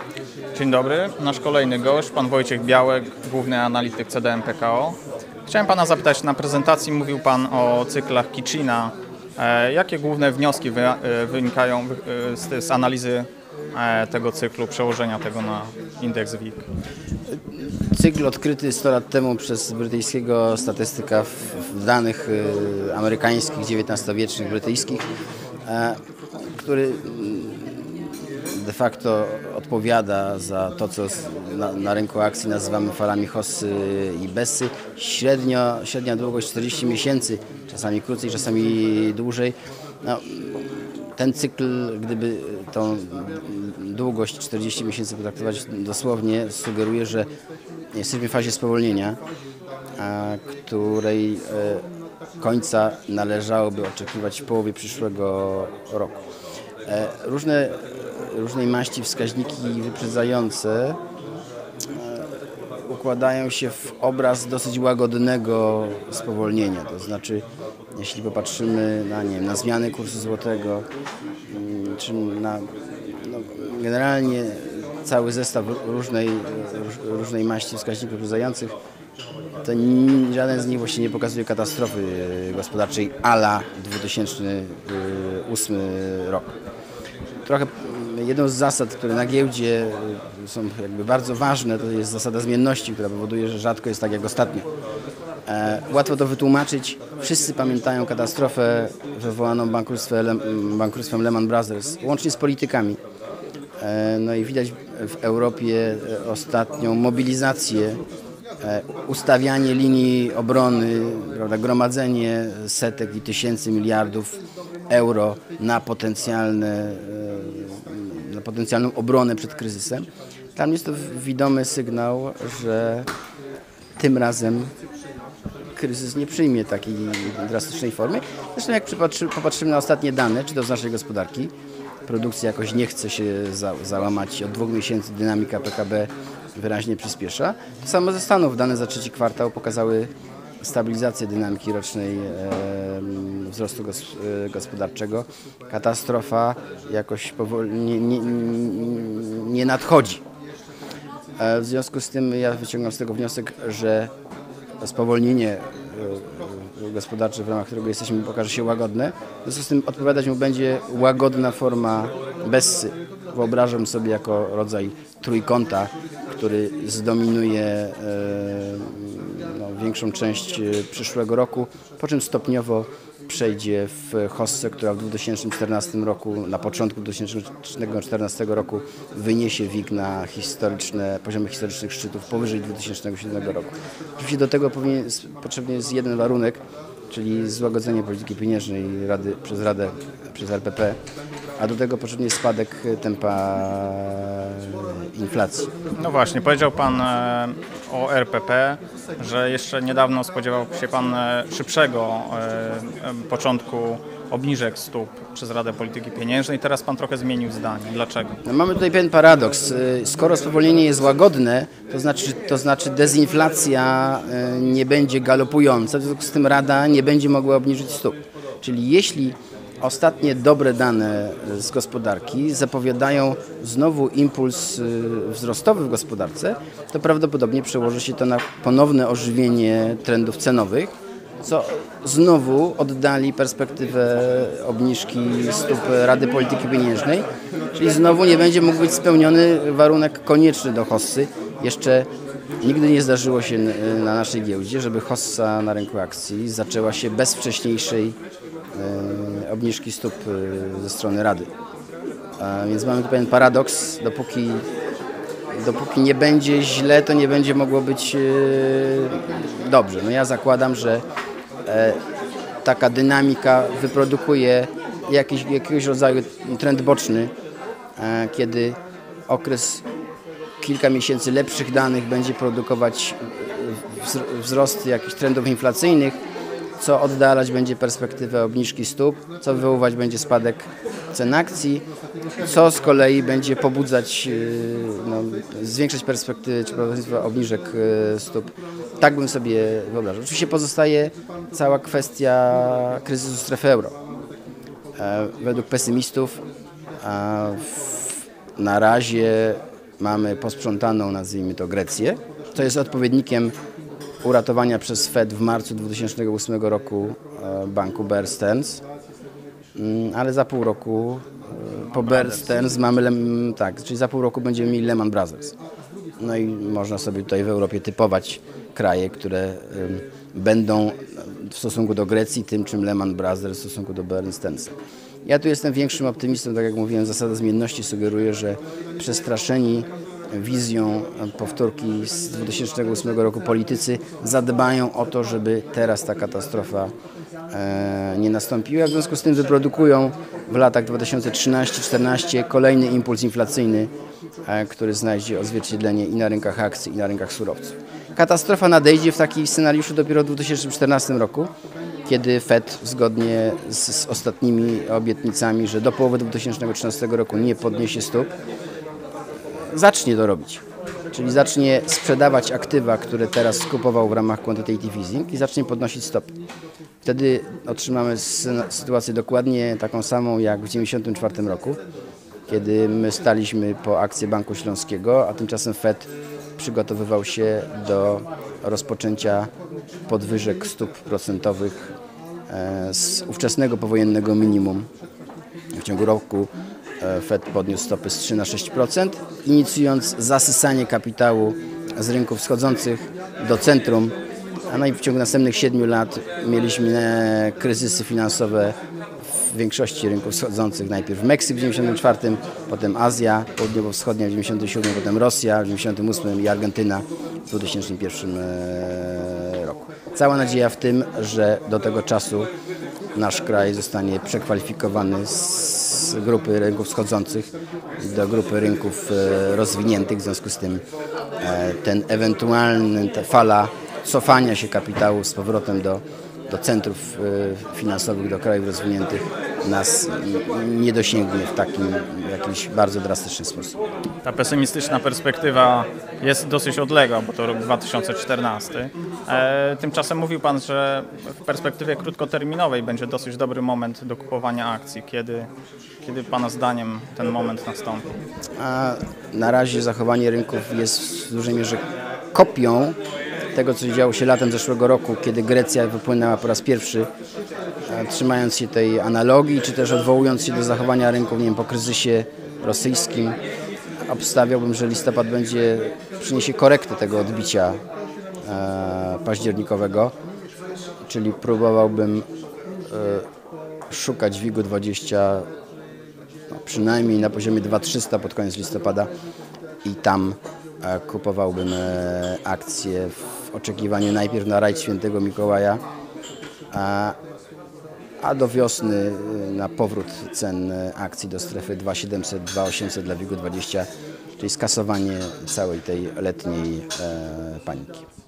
Dzień dobry, nasz kolejny gość, pan Wojciech Białek, główny analityk CDM PKO. Chciałem pana zapytać, na prezentacji mówił pan o cyklach Kitchina. Jakie główne wnioski wynikają z analizy tego cyklu, przełożenia tego na indeks WIG? Cykl odkryty 100 lat temu przez brytyjskiego statystyka w danych amerykańskich, XIX-wiecznych, brytyjskich, który de facto odpowiada za to, co na rynku akcji nazywamy falami Hossy i Bessy. Średnia długość 40 miesięcy, czasami krócej, czasami dłużej. No, ten cykl, gdyby tą długość 40 miesięcy potraktować dosłownie, sugeruje, że jesteśmy w fazie spowolnienia, której końca należałoby oczekiwać w połowie przyszłego roku. Różnej maści wskaźniki wyprzedzające układają się w obraz dosyć łagodnego spowolnienia. To znaczy, jeśli popatrzymy na zmiany kursu złotego, czy generalnie cały zestaw różnej maści wskaźników wyprzedzających, to żaden z nich właśnie nie pokazuje katastrofy gospodarczej a la 2008 rok. Jedną z zasad, które na giełdzie są jakby bardzo ważne, to jest zasada zmienności, która powoduje, że rzadko jest tak jak ostatnio. Łatwo to wytłumaczyć. Wszyscy pamiętają katastrofę wywołaną bankructwem Lehman Brothers, łącznie z politykami. No i widać w Europie ostatnią mobilizację, ustawianie linii obrony, prawda, gromadzenie setek i tysięcy miliardów euro na potencjalną obronę przed kryzysem. Dla mnie jest to widomy sygnał, że tym razem kryzys nie przyjmie takiej drastycznej formy. Zresztą jak popatrzymy na ostatnie dane, czy to z naszej gospodarki, produkcja jakoś nie chce się załamać. Od 2 miesięcy dynamika PKB wyraźnie przyspiesza. To samo ze Stanów. Dane za trzeci kwartał pokazały stabilizację dynamiki rocznej wzrostu gospodarczego. Katastrofa jakoś powoli nie nadchodzi. W związku z tym ja wyciągam z tego wniosek, że spowolnienie gospodarcze, w ramach którego jesteśmy, pokaże się łagodne. W związku z tym odpowiadać mu będzie łagodna forma Bessy. Wyobrażam sobie jako rodzaj trójkąta, który zdominuje większą część przyszłego roku, po czym stopniowo przejdzie w Hossę, która w 2014 roku, na początku 2014 roku wyniesie WIG na poziomy historycznych szczytów powyżej 2007 roku. Oczywiście do tego potrzebny jest jeden warunek, czyli złagodzenie polityki pieniężnej przez RPP, a do tego potrzebny jest spadek tempa inflacji. No właśnie, powiedział pan o RPP, że jeszcze niedawno spodziewał się pan szybszego początku obniżek stóp przez Radę Polityki Pieniężnej. Teraz pan trochę zmienił zdanie. Dlaczego? No, mamy tutaj pewien paradoks. Skoro spowolnienie jest łagodne, to znaczy dezinflacja nie będzie galopująca, w związku z tym Rada nie będzie mogła obniżyć stóp. Czyli jeśli ostatnie dobre dane z gospodarki zapowiadają znowu impuls wzrostowy w gospodarce, to prawdopodobnie przełoży się to na ponowne ożywienie trendów cenowych, co znowu oddali perspektywę obniżki stóp Rady Polityki Pieniężnej, czyli znowu nie będzie mógł być spełniony warunek konieczny do Hossy. Jeszcze nigdy nie zdarzyło się na naszej giełdzie, żeby Hossa na rynku akcji zaczęła się bez wcześniejszej obniżki stóp ze strony Rady. Więc mamy tu pewien paradoks. Dopóki nie będzie źle, to nie będzie mogło być dobrze. No ja zakładam, że taka dynamika wyprodukuje jakiegoś rodzaju trend boczny, kiedy okres kilka miesięcy lepszych danych będzie produkować wzrost jakichś trendów inflacyjnych, co oddalać będzie perspektywę obniżki stóp, co wywoływać będzie spadek cen akcji, co z kolei będzie pobudzać, zwiększać perspektywy czy prawdopodobieństwo obniżek stóp. Tak bym sobie wyobrażał. Oczywiście pozostaje cała kwestia kryzysu strefy euro. Według pesymistów na razie mamy posprzątaną, nazwijmy to, Grecję. To jest odpowiednikiem uratowania przez Fed w marcu 2008 roku banku Bear Stearns, ale za pół roku po Bear Stearns mamy, tak, czyli za pół roku będziemy mieli Lehman Brothers. No i można sobie tutaj w Europie typować kraje, które będą w stosunku do Grecji tym, czym Lehman Brothers w stosunku do Bear Stearnsa. Ja tu jestem większym optymistą, tak jak mówiłem, zasada zmienności sugeruje, że przestraszeni wizją powtórki z 2008 roku politycy zadbają o to, żeby teraz ta katastrofa nie nastąpiła. W związku z tym wyprodukują w latach 2013-2014 kolejny impuls inflacyjny, który znajdzie odzwierciedlenie i na rynkach akcji, i na rynkach surowców. Katastrofa nadejdzie w takim scenariuszu dopiero w 2014 roku, kiedy Fed zgodnie z ostatnimi obietnicami, że do połowy 2013 roku nie podniesie stóp, zacznie to robić. Czyli zacznie sprzedawać aktywa, które teraz skupował w ramach quantitative easing i zacznie podnosić stopy. Wtedy otrzymamy sytuację dokładnie taką samą jak w 1994 roku, kiedy my staliśmy po akcję Banku Śląskiego, a tymczasem Fed przygotowywał się do rozpoczęcia podwyżek stóp procentowych z ówczesnego powojennego minimum. W ciągu roku Fed podniósł stopy z 3 na 6%, inicjując zasysanie kapitału z rynków wschodzących do centrum, a no i w ciągu następnych 7 lat mieliśmy kryzysy finansowe w większości rynków wschodzących. Najpierw Meksyk w 1994, potem Azja Południowo-Wschodnia w 1997, potem Rosja w 1998 i Argentyna w 2001 roku. Cała nadzieja w tym, że do tego czasu nasz kraj zostanie przekwalifikowany z grupy rynków wschodzących do grupy rynków rozwiniętych. W związku z tym ten ewentualny fala cofania się kapitału z powrotem do centrów finansowych, do krajów rozwiniętych nas nie dosięgnie w takim jakimś bardzo drastyczny sposób. Ta pesymistyczna perspektywa jest dosyć odległa, bo to rok 2014. Tymczasem mówił Pan, że w perspektywie krótkoterminowej będzie dosyć dobry moment do kupowania akcji. Kiedy Pana zdaniem ten moment nastąpi? A na razie zachowanie rynków jest w dużej mierze kopią tego, co działo się latem zeszłego roku, kiedy Grecja wypłynęła po raz pierwszy, trzymając się tej analogii, czy też odwołując się do zachowania rynków, nie wiem, po kryzysie rosyjskim. Obstawiałbym, że listopad przyniesie korektę tego odbicia październikowego, czyli próbowałbym szukać WIG-20 przynajmniej na poziomie 2300 pod koniec listopada i tam kupowałbym akcje w oczekiwaniu najpierw na rajd Świętego Mikołaja, a do wiosny na powrót cen akcji do strefy 2700-2800 dla WIG-20, czyli skasowanie całej tej letniej paniki.